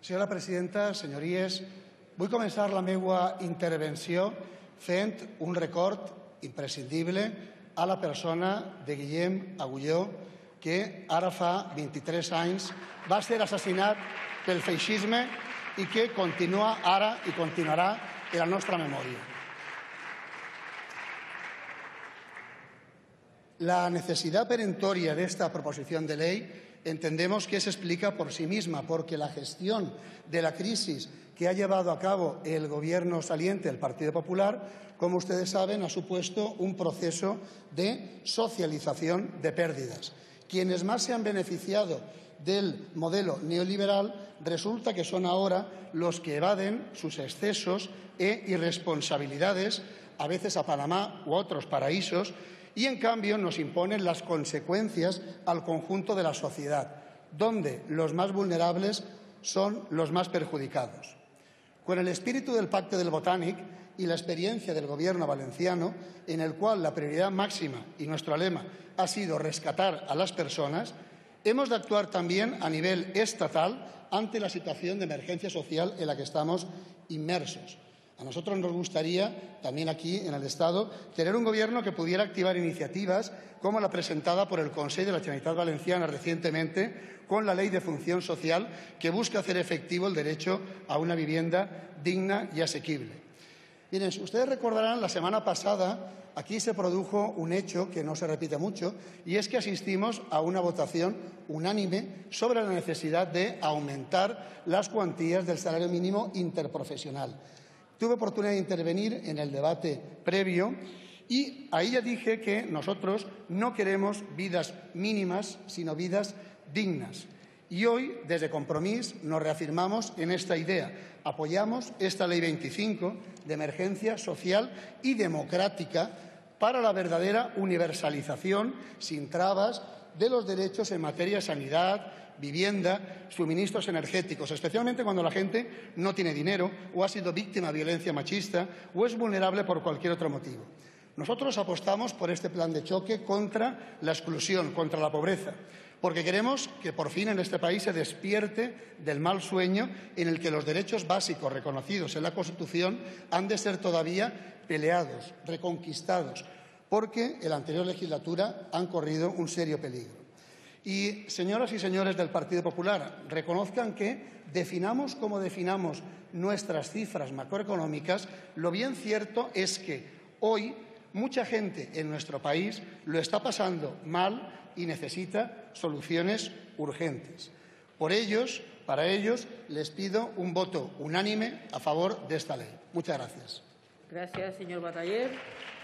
Senyora presidenta, senyories, vull començar la meva intervenció fent un record imprescindible a la persona de Guillem Agulló, que ara fa 23 anys va ser assassinat pel feixisme i que continua ara i continuarà en la nostra memòria. La necesidad perentoria de esta proposición de ley entendemos que se explica por sí misma, porque la gestión de la crisis que ha llevado a cabo el Gobierno saliente del Partido Popular, como ustedes saben, ha supuesto un proceso de socialización de pérdidas. Quienes más se han beneficiado del modelo neoliberal resulta que son ahora los que evaden sus excesos e irresponsabilidades, a veces a Panamá u otros paraísos, y en cambio nos imponen las consecuencias al conjunto de la sociedad, donde los más vulnerables son los más perjudicados. Con el espíritu del Pacte del Botànic y la experiencia del Gobierno valenciano, en el cual la prioridad máxima y nuestro lema ha sido rescatar a las personas, hemos de actuar también a nivel estatal ante la situación de emergencia social en la que estamos inmersos. A nosotros nos gustaría, también aquí en el Estado, tener un Gobierno que pudiera activar iniciativas como la presentada por el Consell de la Generalitat Valenciana recientemente con la Ley de Función Social, que busca hacer efectivo el derecho a una vivienda digna y asequible. Miren, ustedes recordarán, la semana pasada aquí se produjo un hecho que no se repite mucho, y es que asistimos a una votación unánime sobre la necesidad de aumentar las cuantías del salario mínimo interprofesional. Tuve oportunidad de intervenir en el debate previo y ahí ya dije que nosotros no queremos vidas mínimas, sino vidas dignas. Y hoy, desde Compromís, nos reafirmamos en esta idea. Apoyamos esta Ley 25 de emergencia social y democrática para la verdadera universalización, sin trabas, de los derechos en materia de sanidad, vivienda, suministros energéticos, especialmente cuando la gente no tiene dinero o ha sido víctima de violencia machista o es vulnerable por cualquier otro motivo. Nosotros apostamos por este plan de choque contra la exclusión, contra la pobreza, porque queremos que por fin en este país se despierte del mal sueño en el que los derechos básicos reconocidos en la Constitución han de ser todavía peleados, reconquistados, porque en la anterior legislatura han corrido un serio peligro. Y, señoras y señores del Partido Popular, reconozcan que definamos como definamos nuestras cifras macroeconómicas, lo bien cierto es que hoy mucha gente en nuestro país lo está pasando mal y necesita soluciones urgentes. Para ellos, les pido un voto unánime a favor de esta ley. Muchas gracias. Gracias, señor Bataller.